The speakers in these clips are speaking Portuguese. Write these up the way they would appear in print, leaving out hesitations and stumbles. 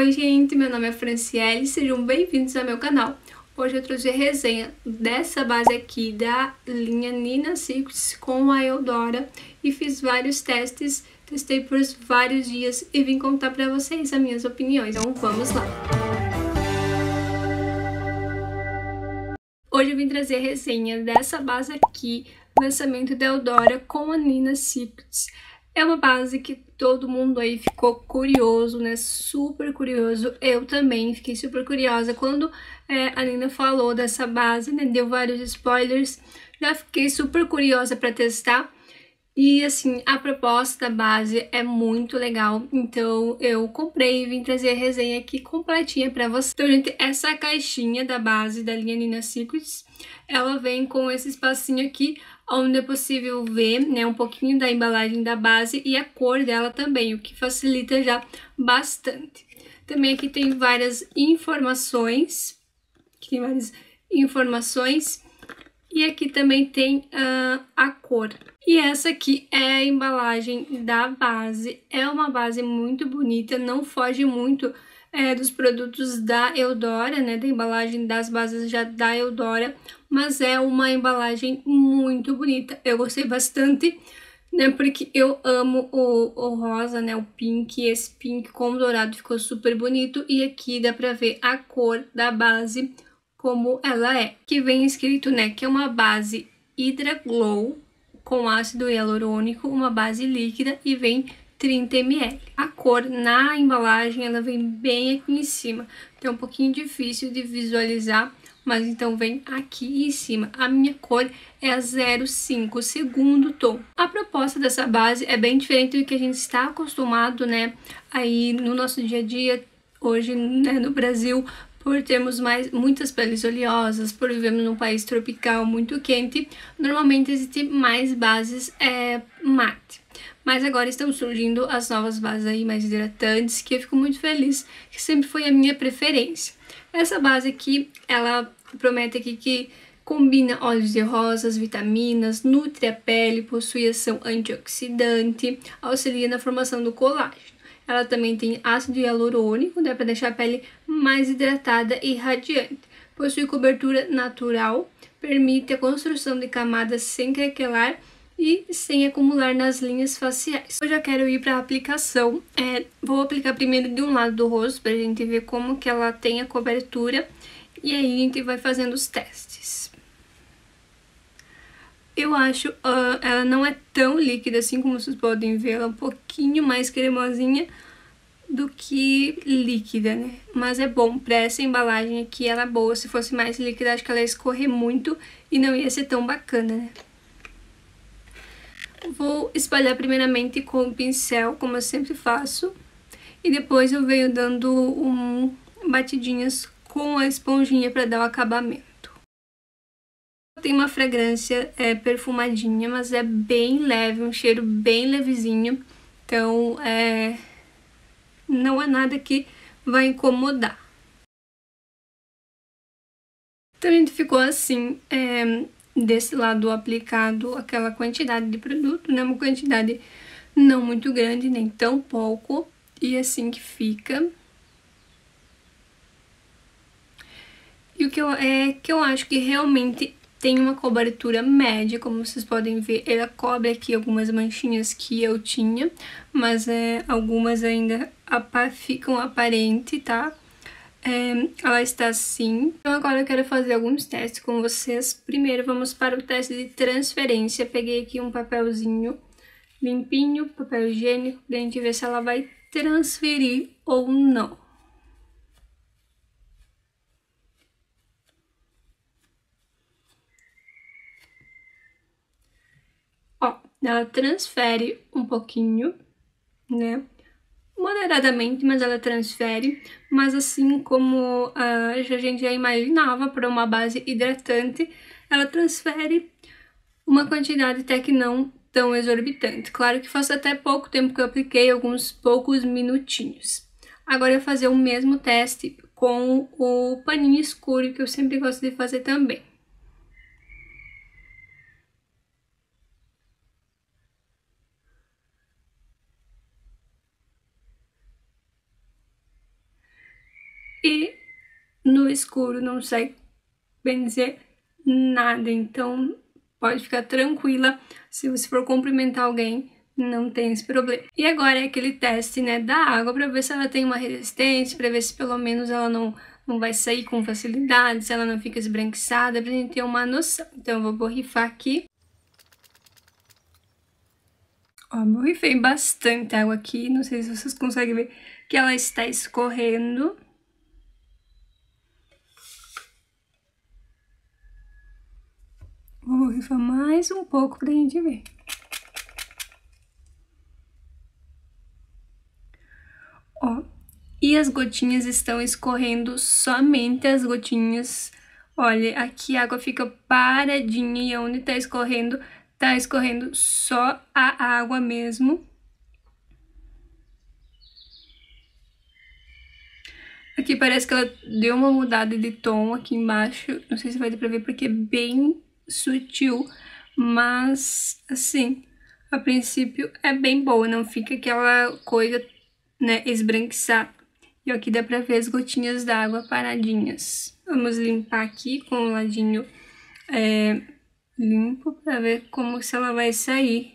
Oi gente, meu nome é Franciele, sejam bem-vindos ao meu canal. Hoje eu trouxe a resenha dessa base aqui da linha Nina Secrets com a Eudora e fiz vários testes, testei por vários dias e vim contar pra vocês as minhas opiniões, então vamos lá. Hoje eu vim trazer a resenha dessa base aqui, lançamento da Eudora com a Nina Secrets. É uma base que todo mundo aí ficou curioso, né? Super curioso. Eu também fiquei super curiosa quando a Nina falou dessa base, né? Deu vários spoilers. Já fiquei super curiosa para testar. E assim, a proposta da base é muito legal, então eu comprei e vim trazer a resenha aqui completinha pra você. Então, gente, essa caixinha da base da linha Nina Secrets, ela vem com esse espacinho aqui, onde é possível ver, né, um pouquinho da embalagem da base e a cor dela também, o que facilita já bastante. Também aqui tem várias informações, e aqui também tem a cor. E essa aqui é a embalagem da base. É uma base muito bonita, não foge muito dos produtos da Eudora, né? Da embalagem das bases já da Eudora, mas é uma embalagem muito bonita. Eu gostei bastante, né? Porque eu amo o rosa, né? O pink, esse pink com dourado ficou super bonito. E aqui dá pra ver a cor da base, como ela é. Que vem escrito, né, que é uma base Hydra Glow com ácido hialurônico, uma base líquida e vem 30 ml. A cor na embalagem, ela vem bem aqui em cima. Então é um pouquinho difícil de visualizar, mas então vem aqui em cima. A minha cor é a 05, segundo tom. A proposta dessa base é bem diferente do que a gente está acostumado, né, aí no nosso dia a dia, hoje, né, no Brasil, por termos muitas peles oleosas, por vivermos num país tropical muito quente, normalmente existem mais bases mate. Mas agora estão surgindo as novas bases aí mais hidratantes, que eu fico muito feliz, que sempre foi a minha preferência. Essa base aqui, ela promete aqui que combina óleos de rosas, vitaminas, nutre a pele, possui ação antioxidante, auxilia na formação do colágeno. Ela também tem ácido hialurônico, né, para deixar a pele mais hidratada e radiante. Possui cobertura natural, permite a construção de camadas sem craquelar e sem acumular nas linhas faciais. Eu já quero ir para a aplicação. Vou aplicar primeiro de um lado do rosto para a gente ver como que ela tem a cobertura e aí a gente vai fazendo os testes. Eu acho ela não é tão líquida assim como vocês podem ver, ela é um pouquinho mais cremosinha do que líquida, né? Mas é bom, pra essa embalagem aqui ela é boa. Se fosse mais líquida, acho que ela ia escorrer muito e não ia ser tão bacana, né? Vou espalhar primeiramente com o pincel, como eu sempre faço, e depois eu venho dando batidinhas com a esponjinha para dar o acabamento. Tem uma fragrância perfumadinha, mas é bem leve, um cheiro bem levezinho, então não é nada que vai incomodar. Então a gente ficou assim, desse lado aplicado aquela quantidade de produto, né? Uma quantidade não muito grande, nem tão pouco, e assim que fica. E o que eu acho que realmente tem uma cobertura média, como vocês podem ver, ela cobre aqui algumas manchinhas que eu tinha, mas algumas ainda ficam aparentes, tá? Ela está assim. Então agora eu quero fazer alguns testes com vocês. Primeiro vamos para o teste de transferência. Peguei aqui um papelzinho limpinho, papel higiênico, pra gente ver se ela vai transferir ou não. Ó, ela transfere um pouquinho, né? Moderadamente, mas ela transfere. Mas assim como a gente já imaginava para uma base hidratante, ela transfere uma quantidade até que não tão exorbitante. Claro que faz até pouco tempo que eu apliquei, alguns poucos minutinhos. Agora eu vou fazer o mesmo teste com o paninho escuro, que eu sempre gosto de fazer também. escuro, não sai, bem dizer, nada. Então pode ficar tranquila, se você for cumprimentar alguém, não tem esse problema. E agora é aquele teste, né, da água, para ver se ela tem uma resistência, para ver se pelo menos ela não vai sair com facilidade, se ela não fica esbranquiçada, pra gente ter uma noção. Então eu vou borrifar aqui. Ó, borrifei bastante água aqui, não sei se vocês conseguem ver que ela está escorrendo. Vou borrifar mais um pouco pra gente ver. Ó, e as gotinhas estão escorrendo, somente as gotinhas. Olha, aqui a água fica paradinha e onde tá escorrendo só a água mesmo. Aqui parece que ela deu uma mudada de tom aqui embaixo. Não sei se vai dar pra ver porque é bem sutil, mas assim, a princípio é bem boa, não fica aquela coisa, né, esbranquiçar. E aqui dá pra ver as gotinhas d'água paradinhas. Vamos limpar aqui com o ladinho limpo pra ver como se ela vai sair.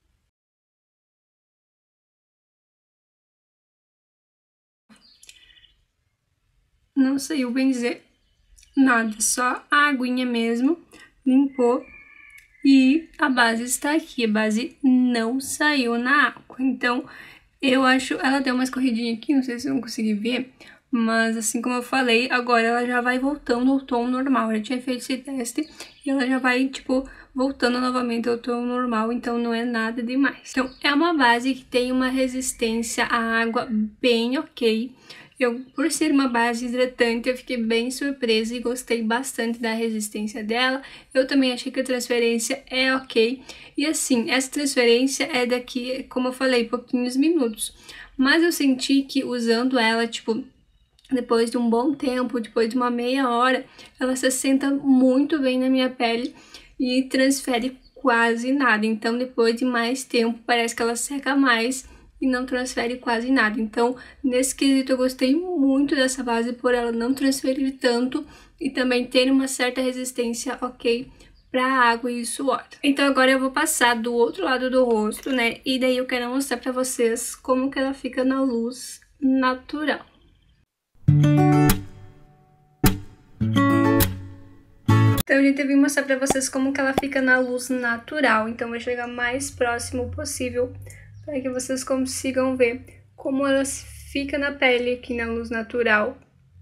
Não saiu, bem dizer, nada, só a aguinha mesmo, limpou. E a base está aqui, a base não saiu na água. Então, eu acho, ela deu uma escorridinha aqui, não sei se eu não consegui ver, mas assim como eu falei, agora ela já vai voltando ao tom normal. Eu já tinha feito esse teste e ela já vai, tipo, voltando novamente ao tom normal, então não é nada demais. Então, é uma base que tem uma resistência à água bem ok. Por ser uma base hidratante, eu fiquei bem surpresa e gostei bastante da resistência dela. Eu também achei que a transferência é ok. E assim, essa transferência é daqui, como eu falei, pouquinhos minutos. Mas eu senti que usando ela, tipo, depois de um bom tempo, depois de uma meia hora, ela se assenta muito bem na minha pele e transfere quase nada. Então, depois de mais tempo, parece que ela seca mais e não transfere quase nada. Então, nesse quesito, eu gostei muito dessa base por ela não transferir tanto e também ter uma certa resistência ok para água e suor. Então, agora eu vou passar do outro lado do rosto, né? E daí eu quero mostrar para vocês como que ela fica na luz natural. Então, gente, eu vim mostrar pra vocês como que ela fica na luz natural. Então, vou chegar mais próximo possível para que vocês consigam ver como ela fica na pele aqui na luz natural.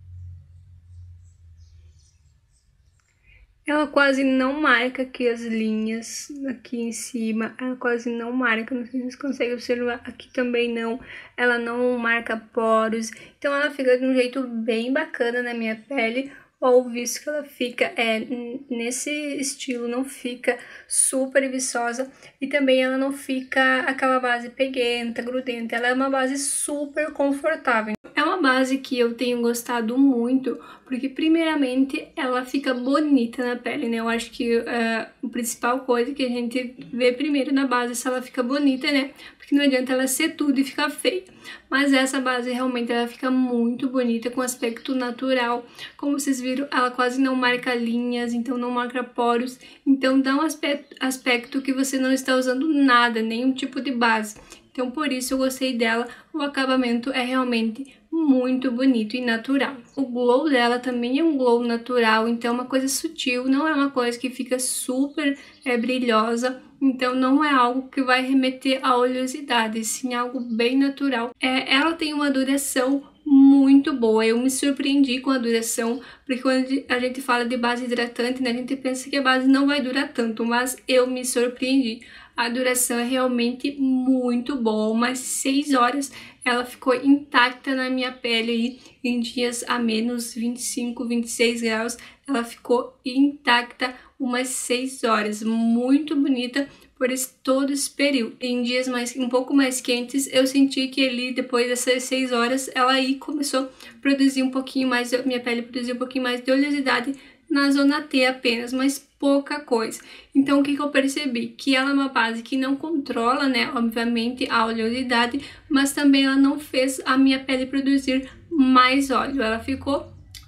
Ela quase não marca aqui as linhas, aqui em cima, ela quase não marca, não sei se vocês conseguem observar, aqui também não, ela não marca poros, então ela fica de um jeito bem bacana na minha pele. Ou visto que ela fica nesse estilo, não fica super viçosa e também ela não fica aquela base peguenta, grudenta, ela é uma base super confortável. É uma base que eu tenho gostado muito, porque primeiramente ela fica bonita na pele, né? Eu acho que a principal coisa que a gente vê primeiro na base é se ela fica bonita, né? Porque não adianta ela ser tudo e ficar feia. Mas essa base realmente ela fica muito bonita, com aspecto natural. Como vocês viram, ela quase não marca linhas, então não marca poros. Então dá um aspecto que você não está usando nada, nenhum tipo de base. Então por isso eu gostei dela, o acabamento é realmente muito bonito e natural. O glow dela também é um glow natural, então é uma coisa sutil, não é uma coisa que fica super brilhosa. Então não é algo que vai remeter à oleosidade, sim algo bem natural. Ela tem uma duração muito boa, eu me surpreendi com a duração, porque quando a gente fala de base hidratante, né, a gente pensa que a base não vai durar tanto, mas eu me surpreendi. A duração é realmente muito boa, umas 6 horas ela ficou intacta na minha pele aí, em dias a menos 25, 26 graus, ela ficou intacta umas 6 horas, muito bonita por todo esse período. Em dias um pouco mais quentes, eu senti que ali, depois dessas 6 horas, ela aí começou a produzir um pouquinho mais, minha pele produziu um pouquinho mais de oleosidade na zona T apenas, mas pouca coisa. Então, o que eu percebi? Que ela é uma base que não controla, né, obviamente, a oleosidade, mas também ela não fez a minha pele produzir mais óleo. Ela ficou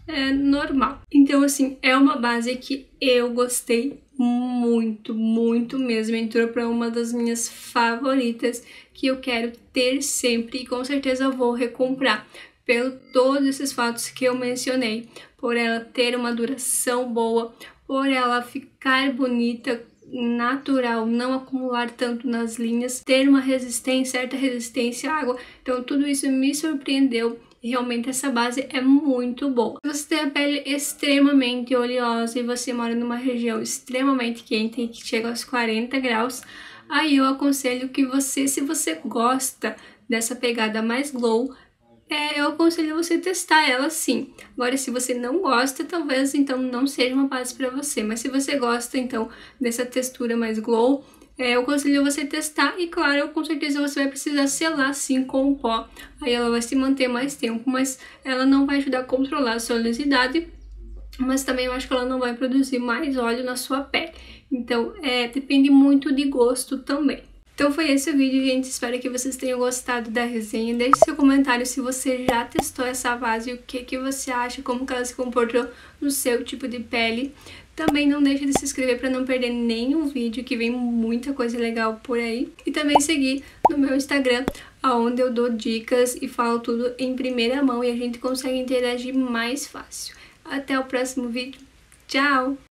normal. Então, assim, é uma base que eu gostei muito, muito mesmo. Entrou para uma das minhas favoritas que eu quero ter sempre e com certeza eu vou recomprar. Pelo todos esses fatos que eu mencionei, por ela ter uma duração boa, por ela ficar bonita, natural, não acumular tanto nas linhas, ter uma resistência, certa resistência à água. Então tudo isso me surpreendeu. Realmente essa base é muito boa. Se você tem a pele extremamente oleosa e você mora numa região extremamente quente e que chega aos 40 graus, aí eu aconselho que você, se você gosta dessa pegada mais glow, eu aconselho você testar ela sim. Agora, se você não gosta, talvez então não seja uma base para você. Mas se você gosta então dessa textura mais glow, eu aconselho você testar. E claro, com certeza você vai precisar selar sim com o pó. Aí ela vai se manter mais tempo, mas ela não vai ajudar a controlar a sua oleosidade. Mas também eu acho que ela não vai produzir mais óleo na sua pele. Então, depende muito de gosto também. Então foi esse o vídeo, gente. Espero que vocês tenham gostado da resenha. Deixe seu comentário se você já testou essa base, o que você acha, como que ela se comportou no seu tipo de pele. Também não deixe de se inscrever para não perder nenhum vídeo, que vem muita coisa legal por aí. E também seguir no meu Instagram, onde eu dou dicas e falo tudo em primeira mão e a gente consegue interagir mais fácil. Até o próximo vídeo. Tchau!